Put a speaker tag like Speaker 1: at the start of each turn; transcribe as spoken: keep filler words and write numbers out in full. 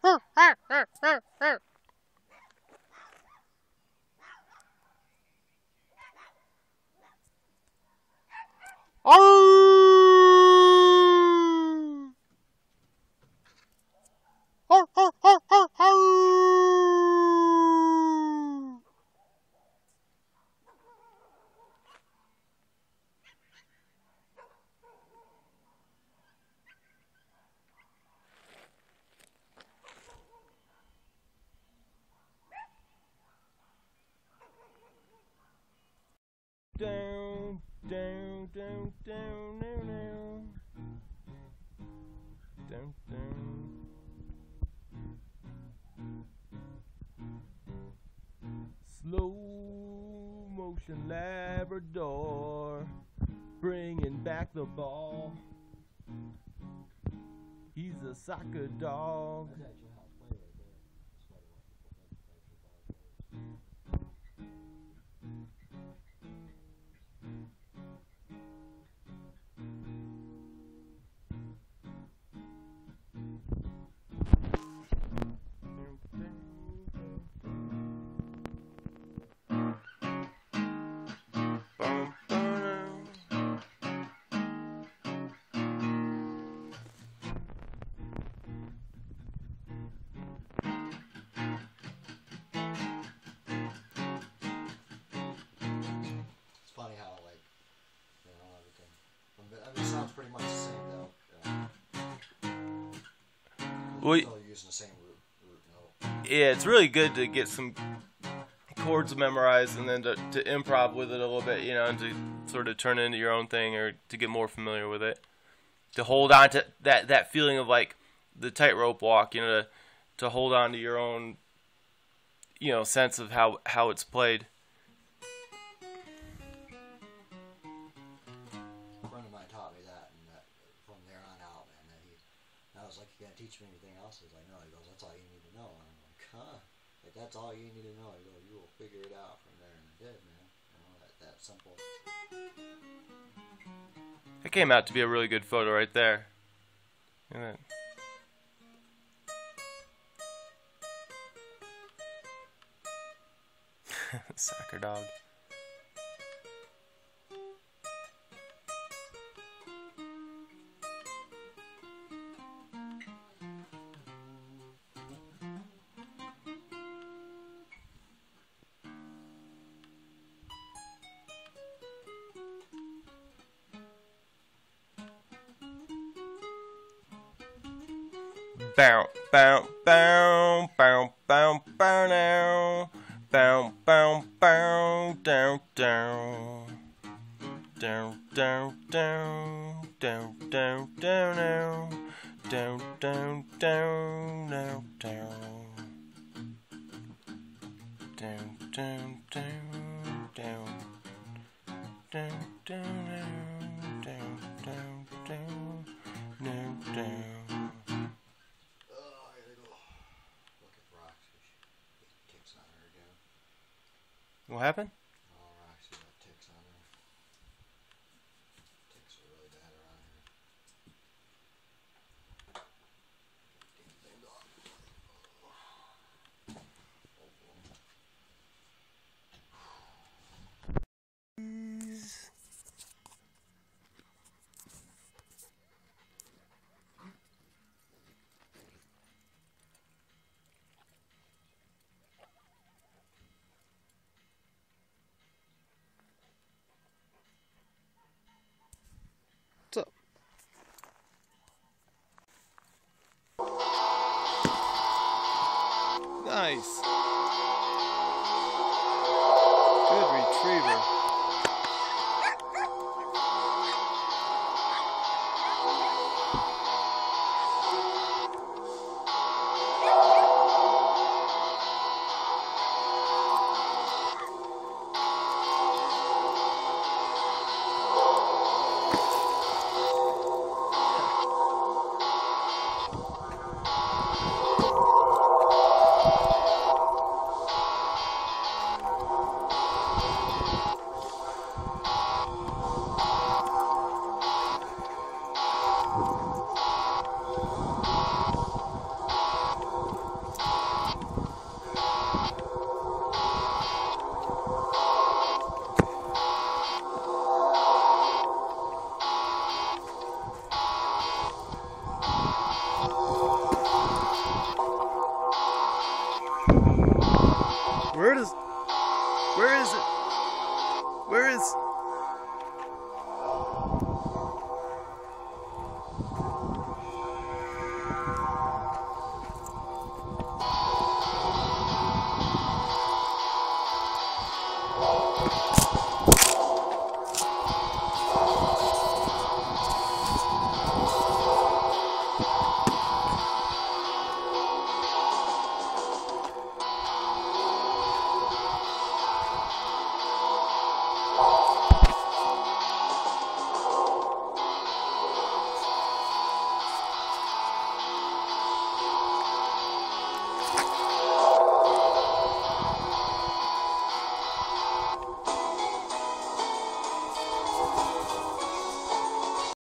Speaker 1: Down, down, down, down, down, down, down, down. Slow motion Labrador, bringing back the ball. He's a soccer dog.
Speaker 2: Pretty much the same though. Yeah.
Speaker 1: Well,
Speaker 2: Still using the same root, root note.
Speaker 1: yeah, it's really good to get some chords memorized and then to, to improv with it a little bit, you know, and to sort of turn it into your own thing or to get more familiar with it. To hold on to that, that feeling of like the tightrope walk, you know, to, to hold on to your own, you know, sense of how, how it's played.
Speaker 2: Teach me anything else? He's like, no. He goes, that's all you need to know. And I'm like, huh? Like, that's all you need to know. He goes, you will figure it out from there. And I did, man. You know, that, that simple.
Speaker 1: That came out to be a really good photo right there. Look at that. Soccer dog. Bow, bow, bow, bow, bow, bow, now. Bow, bow, bow, down, down. Down, down, down, down, down, down, now. Down, down, down, now, down. Down, down, down, down. Down, down, down, down, down, down, down, down. What happened?
Speaker 2: Oh, Roxy got ticks on her. Ticks are really bad around here. Damn thing dog.
Speaker 1: What's up? Nice. Good retriever. Where does... Where is it? Where is...